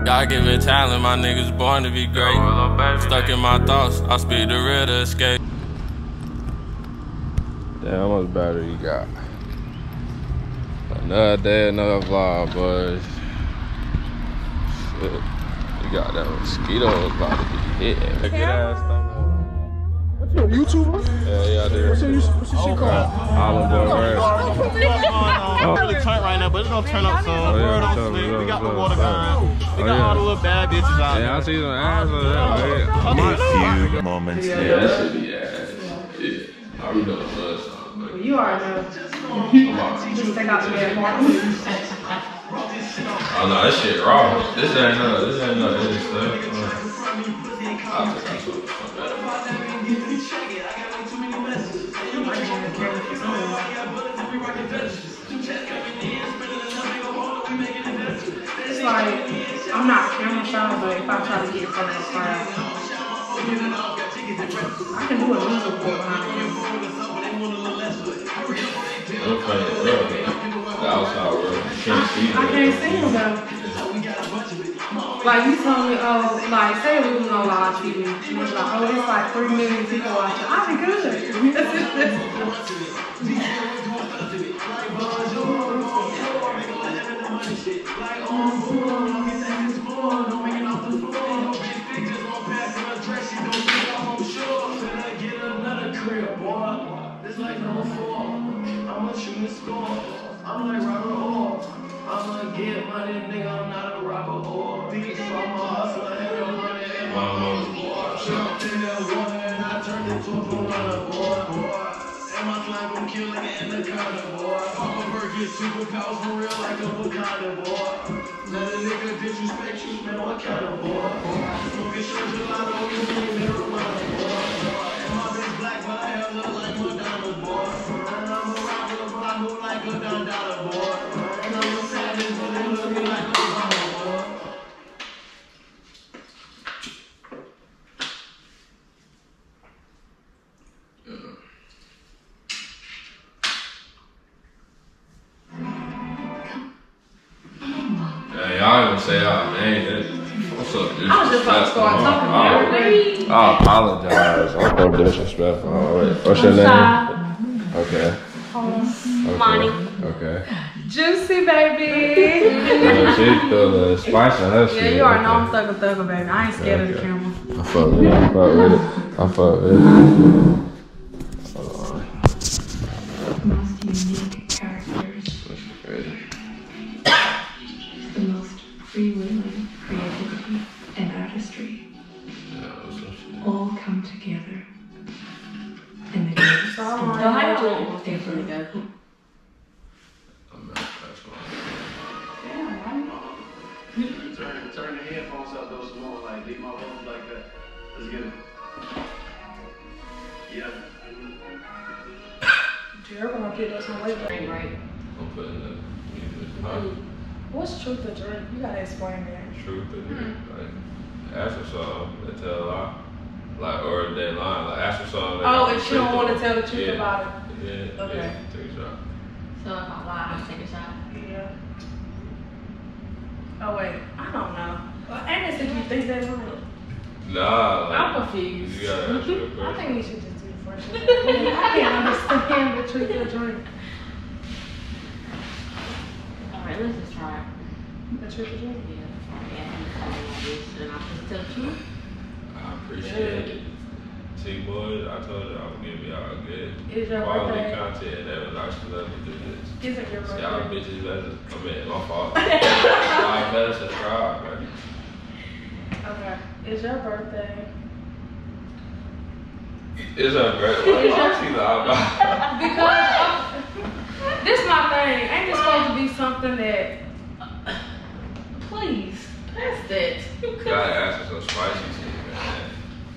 God given talent, my niggas born to be great. Stuck in my thoughts, I speak the real to escape. Damn, how much battery you got? Another day, another vlog, boys. Shit. You got that mosquito about to be hitting. Good ass thumbnail. What you, a YouTuber? Yeah, I do. What's your shit called? Island Boy Word. It's really turn right now, but it's gonna turn up soon. Word on Slick. We got the water gun. We got all the little bad bitches out there. Yeah, I see some ass on that. A few moments Yeah, later. that should be ass. Yeah. I really don't love something. You already know. Just take out the bad part. Oh no, this shit raw. This ain't no edit stuff. It's like, I'm not camera shy, but if I try to get in front of the crowd, I can do a news report behind it. The outside world, you can't see I can't see him though. Like you told me, oh, like say we was on live TV, you was like, oh, it's like 3 million people watching. I'd be good. I'm like Robert Orr. I'ma get money, nigga. I'm not a Robert Orr. Bitch, I'm a hustler. Hell, I'm running in my mother's jumped in that water and I turned into a piranha, boy. And my flag gon' kill nigga in the carnivore. Papa Bird get superpowers for real like a Wakanda, boy. Let a nigga disrespect you, man. What kind of boy? Smoking shit gelato, you ain't marijuana, boy. And my bitch black, but I hair look like Madonna, boy. And I'm a robber, but I move like a Don Dollar, boy. And I'm a savage, but they look me like Obama, boy. Yeah, y'all gonna say y'all name. What's up, dude? I was just about to start talking to everybody. I apologize. I'm so disrespectful. Oh, wait. What's your name? Okay. Monty. Okay. Juicy, baby. She threw the spice on her shit. Yeah, you already know I'm thugger, baby. I ain't scared of the camera. I fuck with it. I fuck with it. I fuck with it. Hold on. Most unique characters, the most free-wheeling creativity and artistry all come together in the greatest story. Definitely go. Turn the headphones up those more, like leave my phone like that. Let's get it. Yeah. Jared gonna get us on weight. Right. I'm putting the music. Huh? What's truth or drink? You gotta explain that. Truth and like ask her something, they tell a lie. Like, or they lying. Like, ask her something. Oh, if she don't want to tell the truth Yeah. about it. Yeah. Okay. Yeah, take a shot. So if I lie, I take a shot. Yeah. Oh wait, I don't know. Ain't it if you think that right? Nah, like, I'm confused. you gotta ask her a I question. think we should just do the first one. I can't understand the truth or drink. Alright, let's just try it. The truth or drink? Yeah, and I just tell the truth. I appreciate it. See, boys, I told you I would give y'all good Is your quality birthday? content that would actually let me do this. Is it your See, y'all birthday? bitches better. I mean, my fault. Y'all better subscribe, man. Okay. Is your birthday? It's a great one. Why she lie Because this my thing. Ain't this supposed to be something that? Please, pass that. You gotta ask for some spicy shit, man.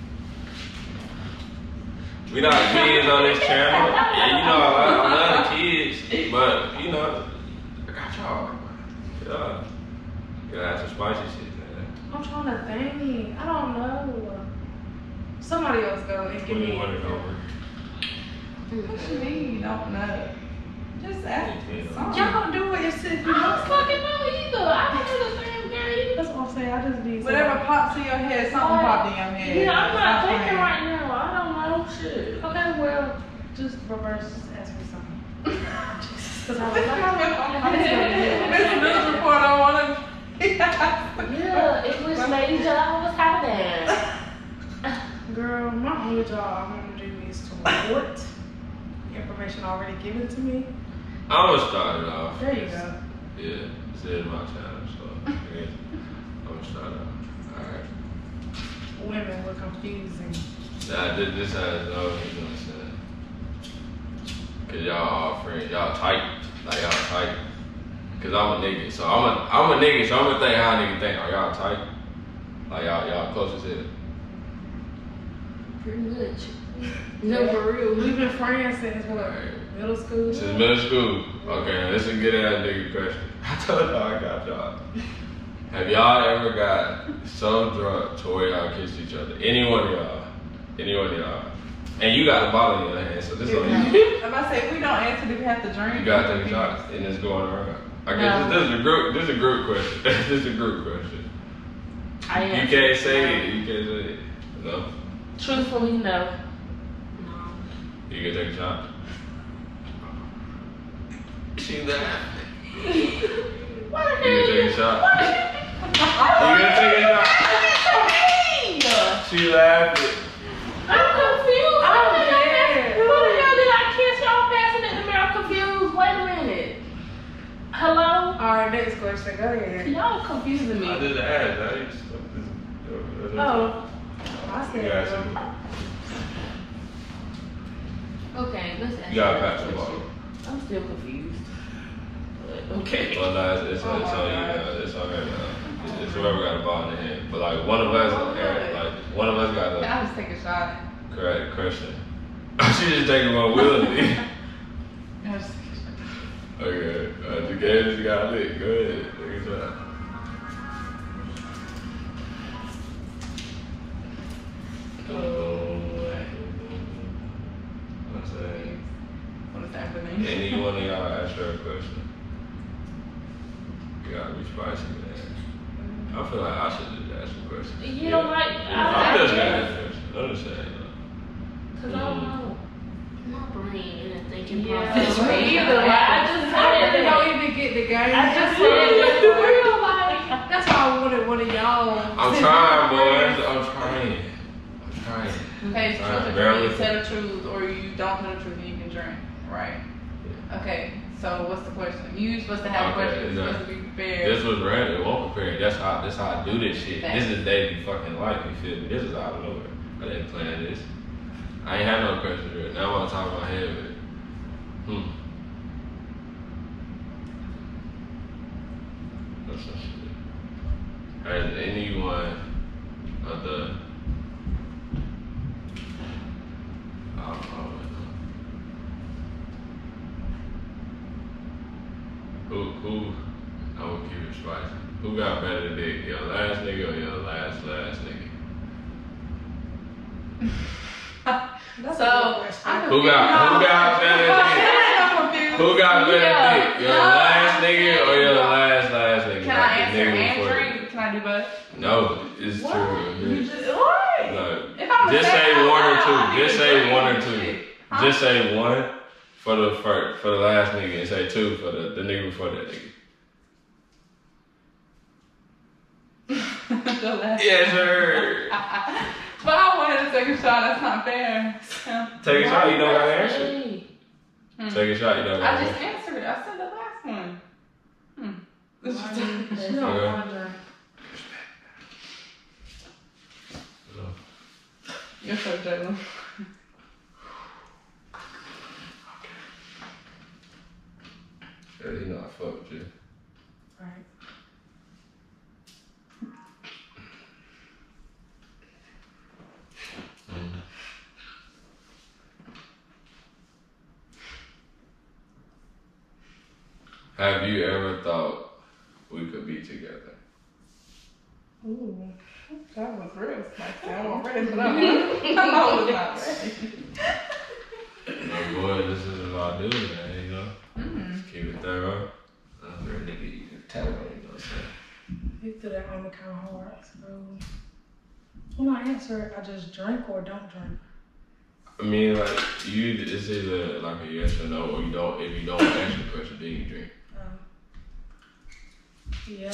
We not kids on this channel. Yeah, you know, I love the kids, but you know, I got y'all. Yeah, you gotta ask some spicy shit, man. I'm trying to think. I don't know. Somebody else go and give What do me. you want it over? What you mean? You don't know. Just ask. Yeah. Y'all gonna do it if you I don't fucking know either. I don't know the same game. That's what I'm saying. say, I just need Whatever pops in your head, something popped in your head. Yeah, I'm not Stop thinking playing. right now. I don't know. Shit. Okay, well, just reverse. Just ask me something. Cause I was like, This news report, I want to. Yeah, English lady job was happening. girl, my only job I want to do is to report information already given to me. I'm gonna start it off. There you go. Yeah, this is my channel, so yeah, I'm gonna start it off. Alright. Women were confusing. Nah, this has no, you know what I'm saying? Cause y'all all friends, y'all tight, like y'all tight. Cause I'm a nigga, so I'm a nigga, so I'm gonna think how a nigga think. Are y'all tight? Like y'all close as hell? Pretty much. No, for real. We've been friends since what? Alright. Middle school. Since middle school. Okay, now this is a good ass nigga question. I told y'all I got y'all. Have y'all ever got so drunk to where y'all kissed each other? Any one of y'all. Any one of y'all. And you got a bottle in your hand, so this is on you. I'm about to say, if we don't answer, do we have to drink? You gotta take a shot, and it's going around. I guess this is a group question. This is a group question. You can't say it. You can't say it. No? Truthfully, no. You can take a shot. She laughing. You can take a shot. You gonna take a shot? She laughing. I'm confused. I'm dead. Who the hell did I kiss? Y'all passing it to me. I'm confused. Wait a minute. Hello? Alright, next question. Go ahead. Y'all confusing me. I just asked. Oh, I said. Yeah, Okay, let's ask you gotta pass the ball. I'm still confused. But okay. Well, no, it's on you. It's on her now. It's whoever got a ball in the hand. But like one of us, one of us got I'll just take a shot. correct question. She just taking one willingly. I'll just take a shot. Okay, the game just got lit. Go ahead, take a shot. What's that? What is happening? Any one of y'all ask her a question? You gotta be spicy, man. I feel like I should just ask a question. You know what? I'm just gonna ask a question. I'm just saying, Cause I don't know. My brain and thinking Yeah, process. me either. I just I said really that. don't even get the game. I just said that for real, like. That's why I wanted one of y'all. I'm trying, boys. I'm trying. Okay, Alright, truth or bear truth, with you tell the truth, or you don't tell the truth and you can drink, right? Okay, so what's the question? You supposed to have a question. You're supposed to be prepared. This was random. It wasn't prepared. That's how I do this shit. This is daily fucking life. You feel me? This is out of nowhere. I didn't plan this. I ain't had no questions ready. Now I'm on top of my head with it. That's some shit. Has anyone of the I don't know. Who I will keep it spicy. Who got better dick? Your last nigga or your last nigga? So, Who got better dick? I'm confused. Who got better dick? Your last nigga or your last nigga? Can I Like the answer nigga and before drink? Can I do both? No, it's What? true. You just, what? No. If I'm Just saying say out one or loud, I two. Just need say to one or drink two. shit. Huh? Just say one for the last nigga and say two for the nigga before that nigga. The last- Yes, sir. But I wanted to take a shot. That's not fair. Take a shot, you don't gotta answer. Hey. Take a shot, you don't I gotta just answer. answered it. I said the last one. She don't want to. You're so Jalen. Yeah, you know I fuck with you. Right. Have you ever thought we could be together? Ooh, that was real spicy. I wasn't ready for that one. I was not ready. No, boy, this is what I do, man, you know? Just keep it thorough. I'm a nigga, you can tell me, you know what I'm saying? speak to that on the kind of hard. So when I answer, I just drink or don't drink. I mean, like, it's either like a yes or no, or you don't. If you don't answer the question, then you drink. Yeah.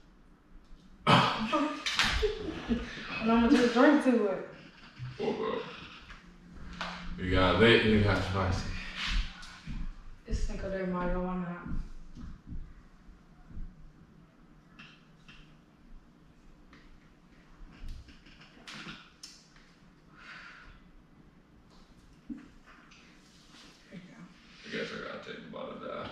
And I'm gonna just drink to it. Oh, bro. You got lit, you got spicy. It's Cinco de Mayo, why not? I guess I gotta take the bottle down.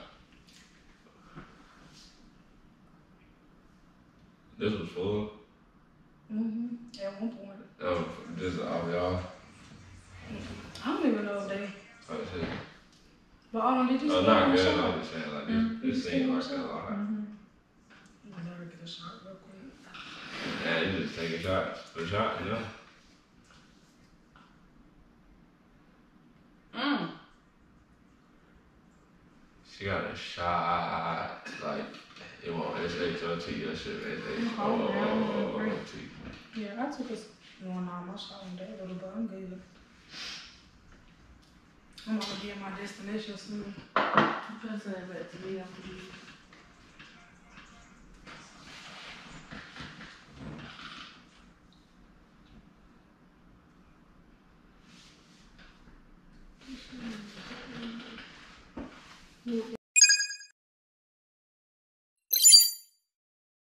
This was full? At one point. Oh, this is all y'all? I don't even know if they. Oh, shit. But did you Oh, say not good. shot? I'm just saying, like, this seems like a lot. Never get a shot real quick. Yeah, you just taking shots for shots, you know? She got a shot, like, it won't, it's HOT, that shit, HOT. Yeah, I took one out my shot one day, but I'm good. I'm gonna get my destination soon. I'm trying to send it back to me after you.